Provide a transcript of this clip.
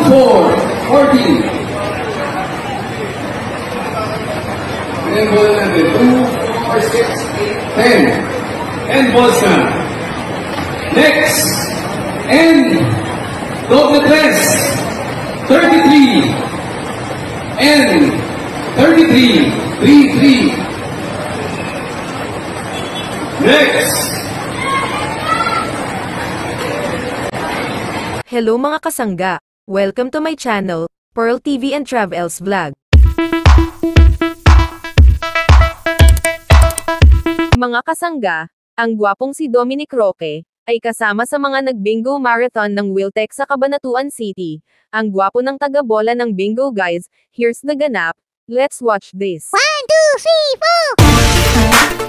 14, 40. And ball number 2, 4, 6, 8, 10. And balls na. Next. And doble tres. 33. And 33. 3-3. Next. Hello mga kasangga. Welcome to my channel, Pearl TV and Travels Vlog. Mga kasangga, ang gwapong si Dominic Roque, ay kasama sa mga nag-bingo marathon ng Wiltec sa Cabanatuan City. Ang gwapo ng taga-bola ng bingo guys, here's the ganap, let's watch this. 1, 2, 3, 4!